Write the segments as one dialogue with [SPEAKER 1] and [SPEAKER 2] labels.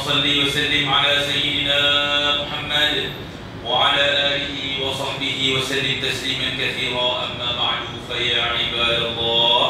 [SPEAKER 1] صل وسلم على سيدنا محمد وعلى آله وصحبه وسلم تسليما كثيرا. أما بعد فيا عباد الله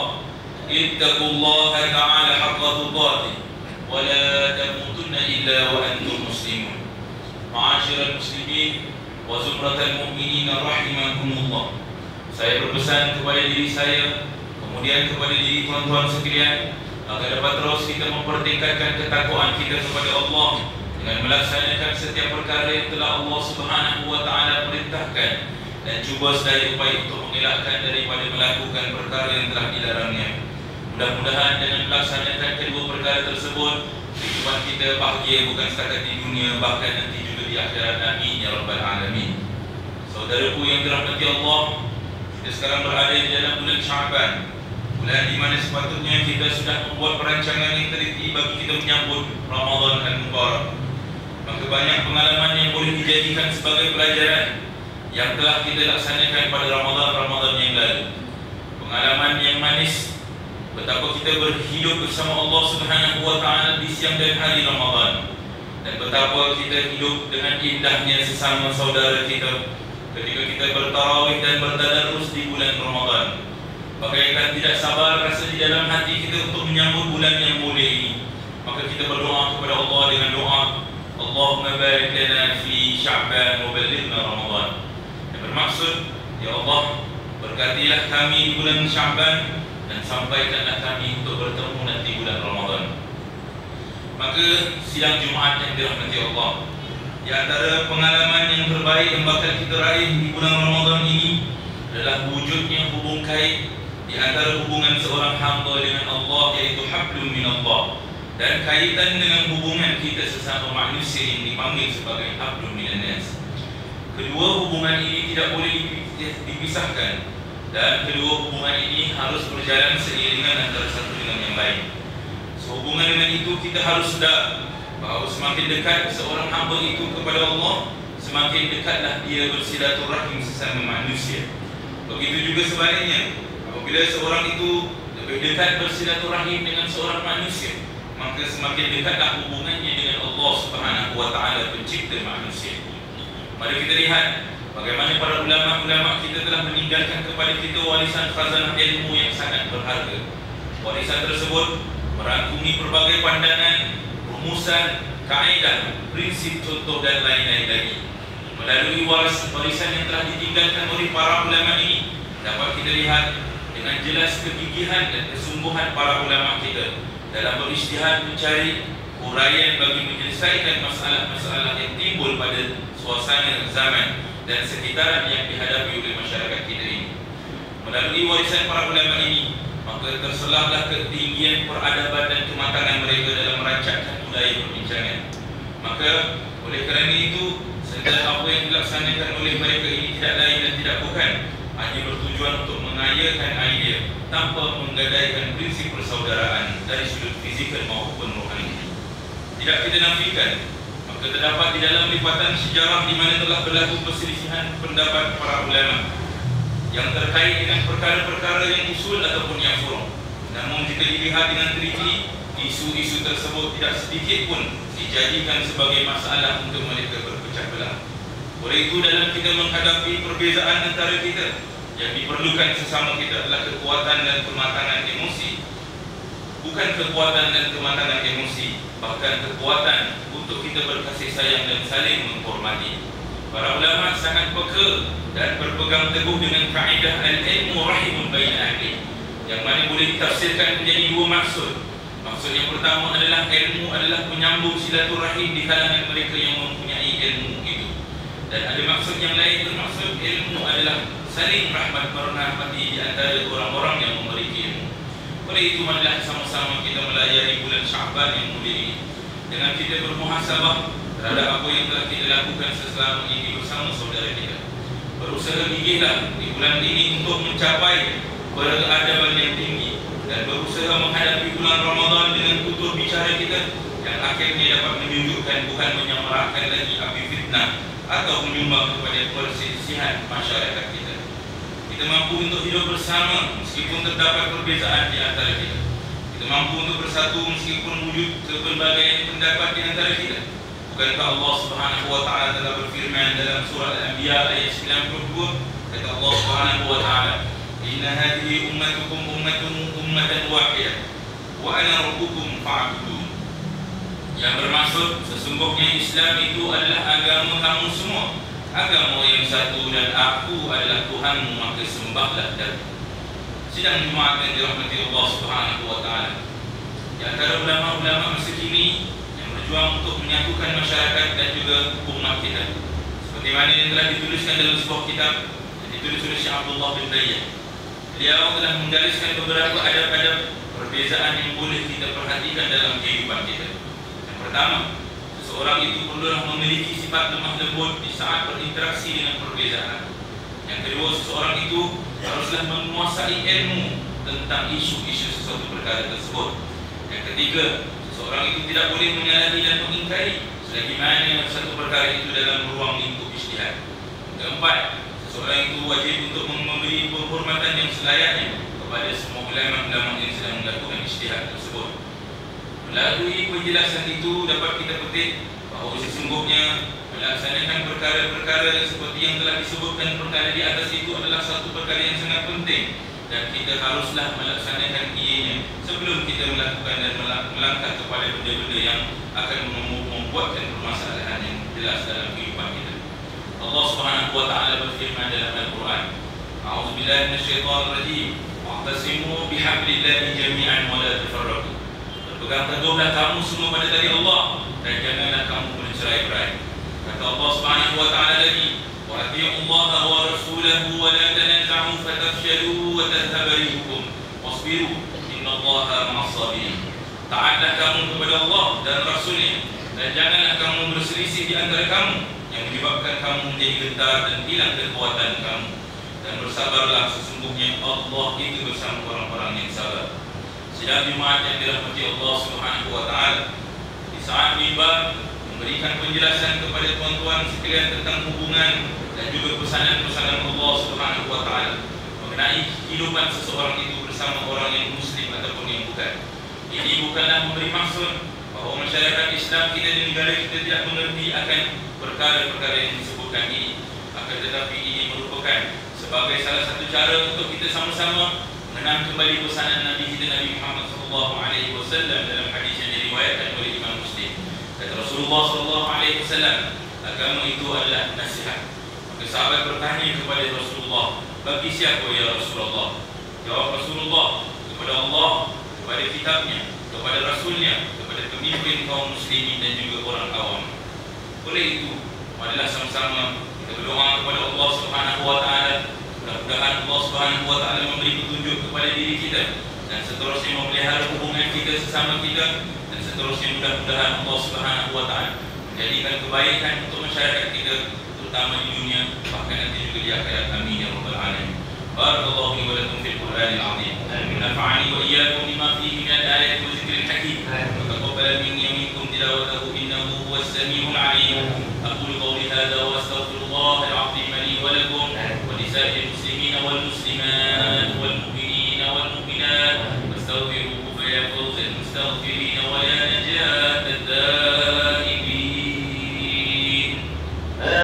[SPEAKER 1] اتقوا الله تعالى حق تقاته ولا تموتن إلا وأنتم مسلمون. معاشر المسلمين وزمرة المؤمنين رحمكم الله. Saya berpesan kepada diri saya, kemudian kepada diri tuan-tuan sekalian, agar dapat terus kita mempertingkatkan ketakwaan kita kepada Allah dengan melaksanakan setiap perkara yang telah Allah Subhanahu wa taala perintahkan, dan cuba sedaya upaya untuk mengelakkan daripada melakukan perkara yang telah dilarangnya. Mudah-mudahan dengan melaksanakan kedua perkara tersebut, kehidupan kita bahagia bukan setakat di dunia, bahkan nanti juga di akhirat. Amin ya rabbal alamin. Saudaraku yang dirahmati Allah, kita sekarang berada di dalam bulan Syaban, bulan di mana sepatutnya kita sudah membuat perancangan yang teliti bagi kita menyambut Ramadan Al-Mubarak. Maka banyak pengalaman yang boleh dijadikan sebagai pelajaran yang telah kita laksanakan pada Ramadan yang lalu. Pengalaman yang manis betapa kita berhidup bersama Allah Subhanahu wa taala di siang dan hari Ramadan, dan betapa kita hidup dengan indahnya sesama saudara kita ketika kita bertarawih dan bertadarus di bulan Ramadan. Bagaikan tidak sabar rasa di dalam hati kita untuk menyambut bulan yang mulia ini. Maka kita berdoa kepada Allah dengan doa, Allahumma barik lana fi Sya'ban wa ballighna Ramadan. Yang bermaksud, ya Allah, berkatilah kami di bulan Sya'ban dan sampaikanlah kami untuk bertemu nanti bulan Ramadan. Maka sidang Jumaat yang dirahmati Allah, di antara pengalaman yang terbaik yang bakal kita raih di bulan Ramadan ini adalah wujudnya hubung kait di antara hubungan seorang hamba dengan Allah, iaitu hablum min Allah, dan kaitan dengan hubungan kita sesama manusia yang dipanggil sebagai hablum minan nas. Kedua hubungan ini tidak boleh dipisahkan, dan kedua hubungan ini harus berjalan seiringan antara satu dengan yang lain. Sehubungan dengan itu, kita harus sedar bahawa semakin dekat seorang hamba itu kepada Allah, semakin dekatlah dia bersilaturahim sesama manusia. Begitu juga sebaliknya, apabila seorang itu lebih dekat bersilaturahim dengan seorang manusia, maka semakin dekatlah hubungannya dengan Allah Subhanahu wa taala, pencipta manusia. Mari kita lihat bagaimana para ulama-ulama kita telah meninggalkan kepada kita warisan khazanah ilmu yang sangat berharga. Warisan tersebut merangkumi berbagai pandangan, rumusan, kaedah, prinsip, contoh dan lain-lain lagi. Melalui warisan yang telah ditinggalkan oleh para ulama ini, dapat kita lihat dengan jelas kegigihan dan kesungguhan para ulama kita dalam berijtihad mencari uraian bagi menyelesaikan masalah-masalah yang timbul pada suasana zaman dan sekitaran yang dihadapi oleh masyarakat kita ini. Melalui warisan para ulama ini, maka terselahlah ketinggian peradaban dan kematangan mereka dalam merancangkan budaya perbincangan. Maka oleh kerana itu, segala apa yang dilaksanakan oleh mereka ini tidak lain dan tidak bukan hanya bertujuan untuk mengayakan idea tanpa menggadaikan prinsip persaudaraan dari sudut fizikal maupun rohani. Tidak kita nafikan, maka terdapat di dalam lipatan sejarah di mana telah berlaku perselisihan pendapat para ulama yang terkait dengan perkara-perkara yang usul ataupun yang furu'. Namun jika dilihat dengan teliti, isu-isu tersebut tidak sedikit pun dijadikan sebagai masalah untuk mereka berpecah belah. Oleh itu, dalam kita menghadapi perbezaan antara kita, yang diperlukan sesama kita adalah kekuatan dan kematangan emosi. Bukan kekuatan dan kematangan emosi, bahkan kekuatan untuk kita berkasih sayang dan saling menghormati. Para ulama sangat peka dan berpegang teguh dengan kaedah al-ilmu rahimun baina ahli, yang mana boleh ditafsirkan menjadi dua maksud. Maksud yang pertama adalah ilmu adalah menyambung silaturahim di kalangan mereka yang mempunyai ilmu itu. Dan ada maksud yang lain, bermaksud ilmu adalah saling rahmat merahmati di antara orang-orang yang memiliki ilmu. Oleh itu, marilah sama-sama kita melayari bulan Syaban yang mulia ini dengan kita bermuhasabah terhadap apa yang telah kita lakukan selama ini bersama saudara kita. Berusaha gigihlah di bulan ini untuk mencapai peradaban yang tinggi, dan berusaha menghadapi bulan Ramadan dengan tutur bicara kita yang akhirnya dapat menunjukkan bukan menyamarahkan lagi api fitnah atau menyumbang kepada perselisihan masyarakat kita. Kita mampu untuk hidup bersama meskipun terdapat perbezaan di antara kita. Kita mampu untuk bersatu meskipun wujud pelbagai pendapat di antara kita. Bukankah Allah Subhanahu wa taala telah berfirman dalam surah Al-Anbiya ayat 92, kata Allah Subhanahu wa taala, "Inna hadhihi ummatukum ummatan wahidah wa ana rabbukum fa'budun." Yang bermaksud sesungguhnya Islam itu adalah agama kamu semua, agama yang satu, dan aku adalah Tuhanmu, maka sembahlah dia. Sidang Jumaat yang dirahmati Allah Subhanahu wa taala, di antara ulama-ulama masa kini yang berjuang untuk menyatukan masyarakat dan juga umat kita, seperti mana yang telah dituliskan dalam sebuah kitab yang ditulis oleh Syekh Abdullah bin Bayyah. Beliau telah menggariskan beberapa adab-adab perbezaan yang boleh kita perhatikan dalam kehidupan kita. Yang pertama, seseorang itu perlulah memiliki sifat lemah lembut di saat berinteraksi dengan perbezaan. Yang kedua, seseorang itu haruslah menguasai ilmu tentang isu-isu sesuatu perkara tersebut. Yang ketiga, seseorang itu tidak boleh menyalahi dan mengingkari selagi mana satu perkara itu dalam ruang lingkup ijtihad. Keempat, seseorang itu wajib untuk memberi penghormatan yang selayaknya kepada semua ulama-ulama yang sedang melakukan ijtihad tersebut. Melalui penjelasan itu dapat kita petik bahawa sesungguhnya melaksanakan perkara-perkara seperti yang telah disebutkan perkara di atas itu adalah satu perkara yang sangat penting, dan kita haruslah melaksanakan ianya sebelum kita melakukan dan melangkah kepada benda-benda yang akan membuatkan permasalahan yang jelas dalam kehidupan kita. Allah Subhanahu wa taala berfirman dalam Al-Quran, "A'udzubillahi minasyaitonir rajim. Wa'tasimu bihablillahi jami'an wa la tafarraqu." Berpegang teguhlah kamu semua pada tali Allah dan janganlah kamu bercerai-berai. Kata Allah Subhanahu wa taala lagi, "Wa atii'ullaha wa rasulahu wa la tanaza'u fatafshalu wa tadhhaba rihukum wasbiru innallaha ma'as sabirin." Taatlah kamu kepada Allah dan Rasul-Nya, dan janganlah kamu berselisih di antara kamu yang menyebabkan kamu menjadi gentar dan hilang kekuatan kamu, dan bersabarlah, sesungguhnya Allah itu bersama orang-orang yang sabar. Sidang Jumaat yang dirahmati Allah Subhanahu wa taala, di saat mimbar memberikan penjelasan kepada tuan-tuan sekalian tentang hubungan dan juga pesanan-pesanan Allah Subhanahu wa taala mengenai kehidupan seseorang itu bersama orang yang muslim ataupun yang bukan. Ini bukanlah memberi maksud bahawa masyarakat Islam kita di negara kita tidak mengerti akan perkara-perkara yang disebutkan ini, akan tetapi ini merupakan sebagai salah satu cara untuk kita sama-sama mengenang kembali pesanan Nabi kita Nabi Muhammad SAW dalam hadis yang diriwayatkan oleh Imam Muslim. Kata Rasulullah SAW, agama itu adalah nasihat. Maka sahabat bertanya kepada Rasulullah, bagi siapa ya Rasulullah? Jawab Rasulullah, kepada Allah, kepada kitabnya, kepada Rasulnya, kepada pemimpin kaum muslimin dan juga orang awam. Oleh itu, marilah sama-sama kita berdoa kepada Allah Subhanahu wa taala. Mudah-mudahan Allah Subhanahu wa taala memberi petunjuk kepada diri kita dan seterusnya memelihara hubungan kita sesama kita, dan seterusnya mudah-mudahan Allah Subhanahu wa taala menjadikan kebaikan untuk masyarakat kita, terutama di dunia, bahkan nanti juga di akhirat. Amin ya rabbal alamin. Barakallahu li wa lakum fil Qur'anil azim. Nafa'ani wa iyyakum bima fihi min al-ayati wa dzikril hakim. Wa taqabbal minni wa minkum tilawatahu innahu huwas samiul alim. Aqulu qawli hadha wa astaghfirullah al-azim li wa lakum wa lisa'il muslimin wal muslimat wal mu'minin wal mu'minat. Wastaghfiruhu fa ya fawzal mustaghfirin wa ya najat